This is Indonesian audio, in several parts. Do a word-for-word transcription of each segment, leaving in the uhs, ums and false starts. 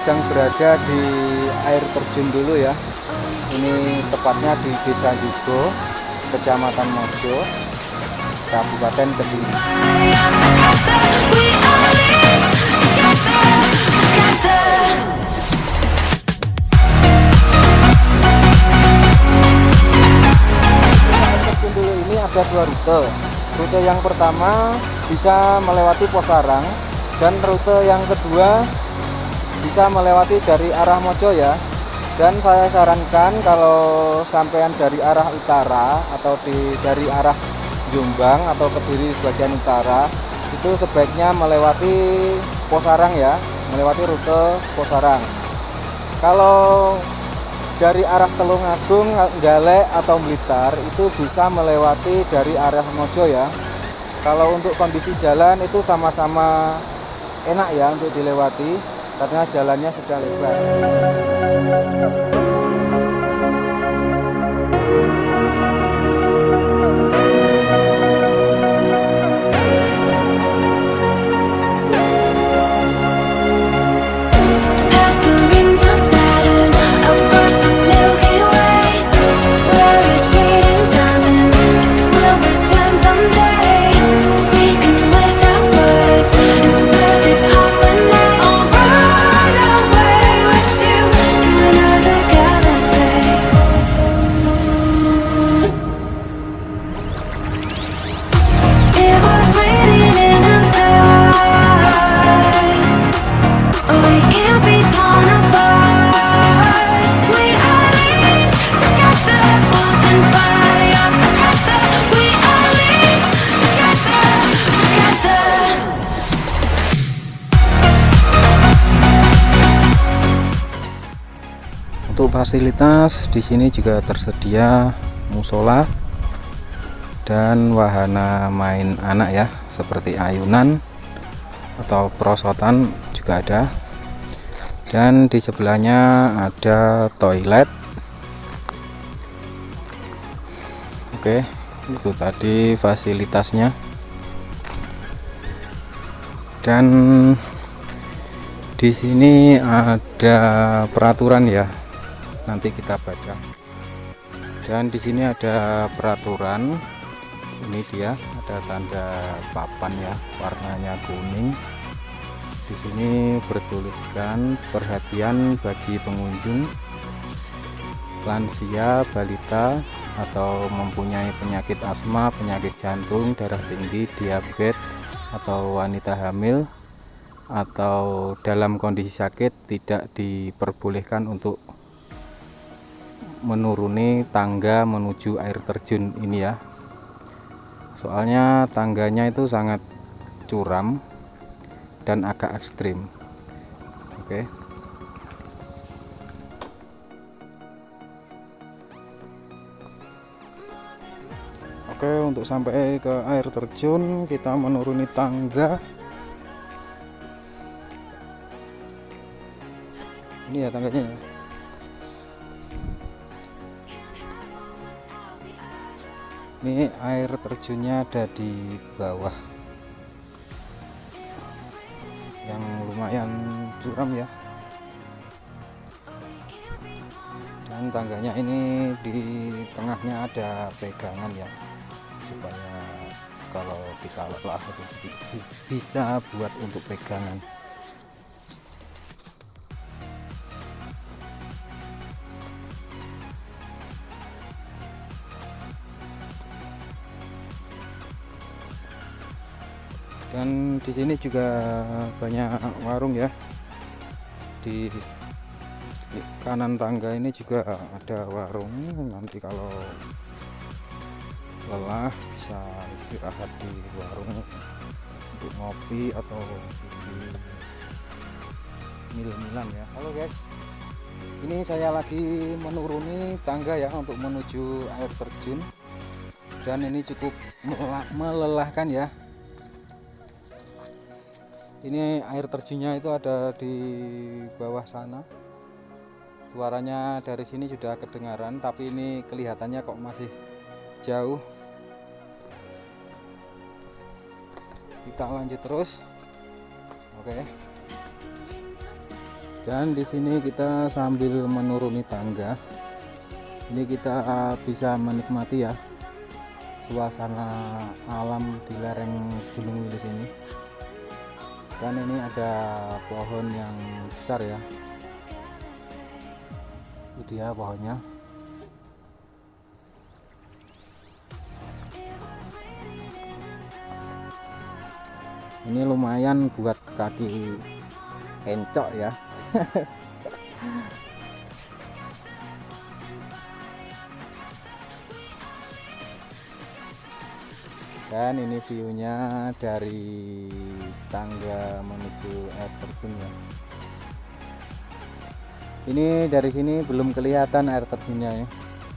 sedang berada di air terjun dulu ya. Ini tepatnya di Desa Jugo, Kecamatan Mojo, Kabupaten Kediri. Air terjun dulu ini ada dua rute. Rute yang pertama bisa melewati Posarang, dan rute yang kedua bisa melewati dari arah Mojo ya. Dan saya sarankan kalau sampean dari arah utara atau di dari arah Jombang atau Kediri sebagian utara, itu sebaiknya melewati Posarang ya, melewati rute Posarang. Kalau dari arah Tulungagung, Galek atau Blitar itu bisa melewati dari arah Mojo ya. Kalau untuk kondisi jalan itu sama-sama enak ya untuk dilewati karena jalannya sudah lebar. Untuk fasilitas di sini juga tersedia musola dan wahana main anak ya, seperti ayunan atau perosotan juga ada. Dan di sebelahnya ada toilet. Oke, itu tadi fasilitasnya. Dan di sini ada peraturan ya. Nanti kita baca. Dan di sini ada peraturan. Ini dia, ada tanda papan ya, warnanya kuning. Di sini bertuliskan perhatian bagi pengunjung lansia, balita atau mempunyai penyakit asma, penyakit jantung, darah tinggi, diabetes atau wanita hamil atau dalam kondisi sakit tidak diperbolehkan untuk menuruni tangga menuju air terjun ini ya. Soalnya tangganya itu sangat curam dan agak ekstrim. Oke. Oke, untuk sampai ke air terjun kita menuruni tangga. Ini ya tangganya ya. Ini air terjunnya ada di bawah, yang lumayan curam ya. Dan tangganya ini di tengahnya ada pegangan ya, supaya kalau kita lelah itu bisa buat untuk pegangan. Dan di sini juga banyak warung ya. Di kanan tangga ini juga ada warung. Nanti kalau lelah bisa istirahat di warung untuk ngopi atau beli mil-milan ya. Halo guys, ini saya lagi menuruni tangga ya untuk menuju air terjun. Dan ini cukup melelahkan ya. Ini air terjunnya itu ada di bawah sana. Suaranya dari sini sudah kedengaran, tapi ini kelihatannya kok masih jauh. Kita lanjut terus. Oke. Dan di sini kita sambil menuruni tangga. Ini kita bisa menikmati ya suasana alam di lereng Gunung Wilis ini. Kan ini ada pohon yang besar ya. Itu dia pohonnya. Ini lumayan buat kaki encok ya. Dan ini view-nya dari tangga menuju air terjun ya. Ini dari sini belum kelihatan air terjunnya ya.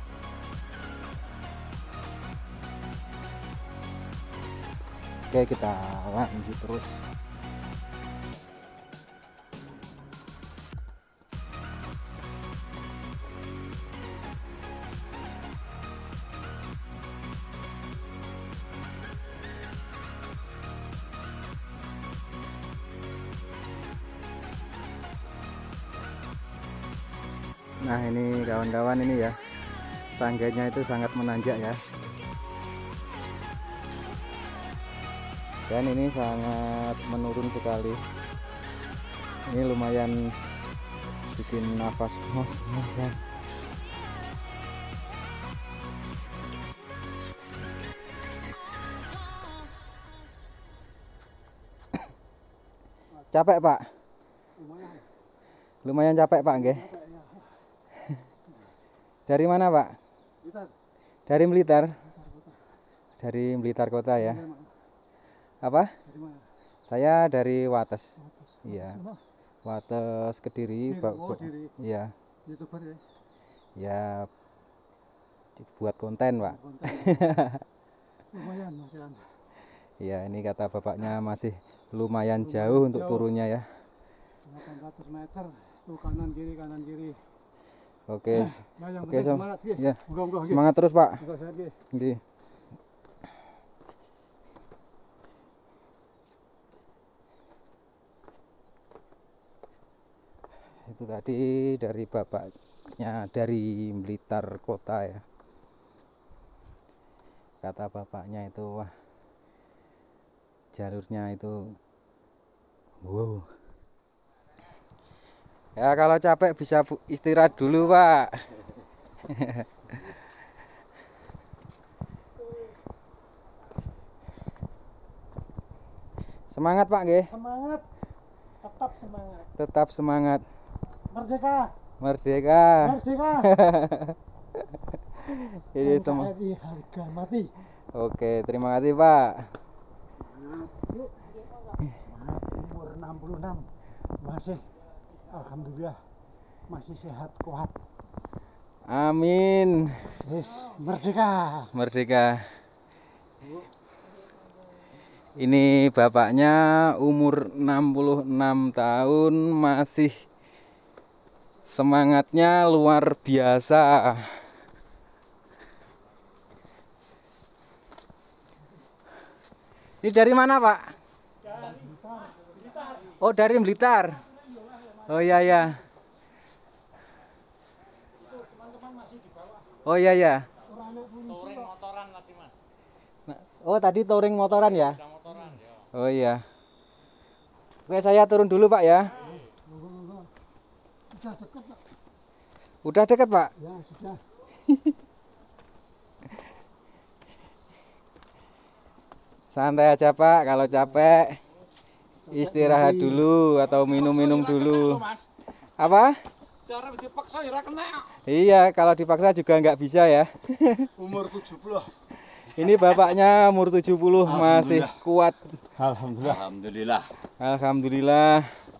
Oke, kita lanjut terus. Nah ini kawan-kawan, ini ya tangganya itu sangat menanjak ya, dan ini sangat menurun sekali. Ini lumayan bikin nafas ngos-ngosan. Capek Pak? Lumayan capek Pak nggih? Dari mana Pak? Blitar. Dari Blitar. Dari Blitar kota ya. Apa? Dari mana? Saya dari Wates. Wates. Iya. Wates. Wates Kediri. Kediri. Oh, Kediri. Iya. YouTuber ya. Ya buat konten Pak. Konten. Lumayan masihan. Iya, ini kata bapaknya masih lumayan jauh, lumayan untuk jauh. Turunnya ya. delapan ratus meter. Tuh kanan kiri kanan kiri. Oke, nah, oke, so, semangat, ya. Enggak, enggak, semangat terus Pak. Enggak, itu tadi dari bapaknya dari Blitar kota ya. Kata bapaknya itu wah jalurnya itu wow. Ya kalau capek bisa istirahat dulu Pak. Semangat Pak nggih. Semangat. Tetap semangat. Tetap semangat. Merdeka. Merdeka. Merdeka. Ini semua. Harga mati. Oke, terima kasih Pak. Semangat. Yuk. Semangat. Umur enam puluh enam masih alhamdulillah masih sehat kuat. Amin. Yes, merdeka. Merdeka. Ini bapaknya umur enam puluh enam tahun masih semangatnya luar biasa. Ini dari mana Pak? Oh dari Blitar. Oh iya ya. Oh iya ya. Touring motoran tadi Mas. Oh tadi touring motoran ya? Motoran, ya. Oh iya. Oke saya turun dulu Pak ya. Sudah dekat Pak. Udah dekat Pak? Ya sudah. Santai aja Pak, kalau capek istirahat dulu atau minum-minum dulu. Apa? Cara mesti paksa ya kena. Iya, kalau dipaksa juga nggak bisa ya. Umur tujuh puluh. Ini bapaknya umur tujuh puluh masih kuat. Alhamdulillah. Alhamdulillah. Alhamdulillah.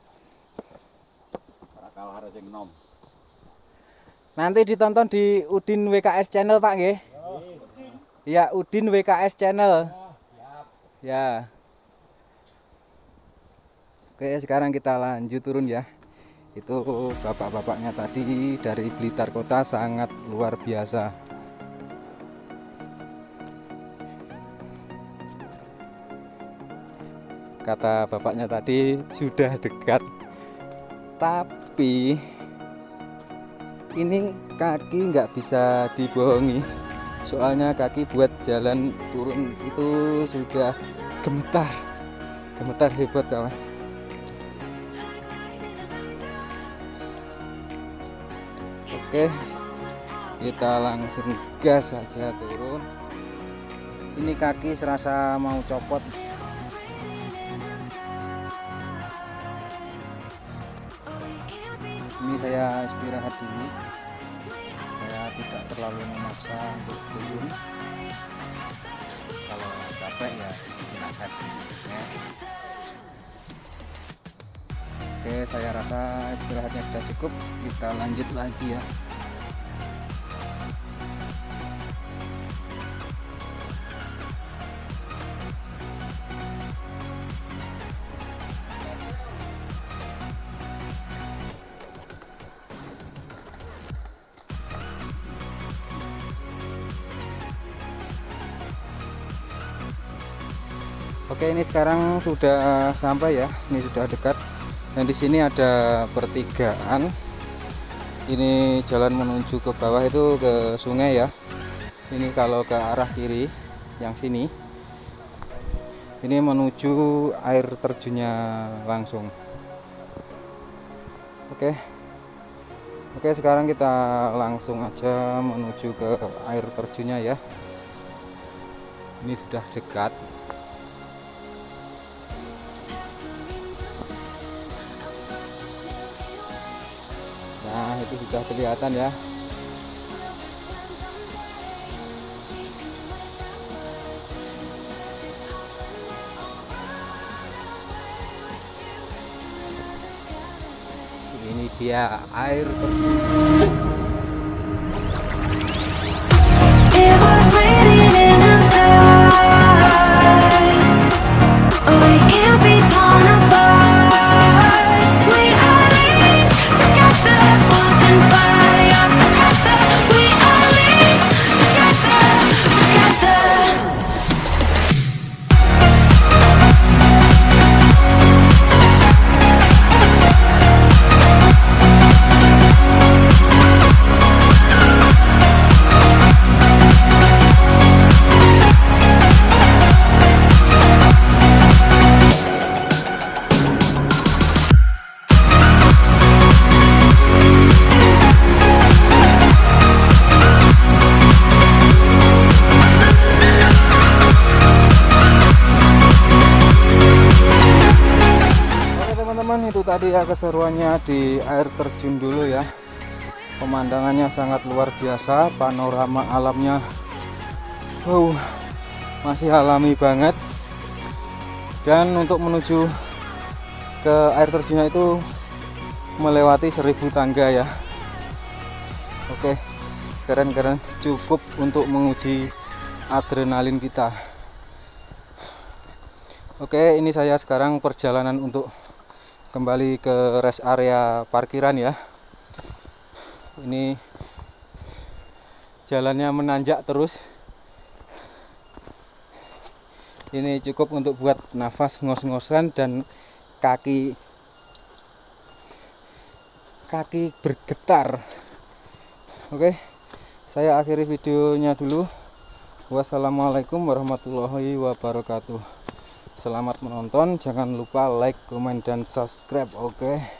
Nanti ditonton di Udin W K S channel Pak nggih. Iya, Udin W K S channel. Ya. Oke, sekarang kita lanjut turun ya. Itu bapak-bapaknya tadi dari Blitar kota sangat luar biasa. Kata bapaknya tadi sudah dekat, Tapi ini kaki nggak bisa dibohongi, soalnya kaki buat jalan turun itu sudah gemetar, gemetar hebat kawan. Oke, kita langsung gas saja turun. Ini kaki serasa mau copot. Ini saya istirahat dulu, saya tidak terlalu memaksa untuk turun. Kalau capek ya istirahat ya. Oke, saya rasa istirahatnya sudah cukup, kita lanjut lagi ya. Oke, ini sekarang sudah sampai ya, ini sudah dekat. Dan di sini ada pertigaan. Ini jalan menuju ke bawah itu ke sungai ya. Ini kalau ke arah kiri, yang sini, ini menuju air terjunnya langsung. Oke, oke sekarang kita langsung aja menuju ke air terjunnya ya. Ini sudah dekat. Nah, itu sudah kelihatan ya. Ini dia air terjun. Itu tadi ya keseruannya di air terjun dulu ya. Pemandangannya sangat luar biasa, panorama alamnya wow, masih alami banget. Dan untuk menuju ke air terjunnya itu melewati seribu tangga ya. Oke, keren-keren, cukup untuk menguji adrenalin kita. Oke, ini saya sekarang perjalanan untuk kembali ke rest area parkiran ya. Ini jalannya menanjak terus. Ini cukup untuk buat nafas ngos-ngosan dan kaki kaki bergetar. Oke, saya akhiri videonya dulu. Wassalamualaikum warahmatullahi wabarakatuh. Selamat menonton, jangan lupa like, komen, dan subscribe. Oke.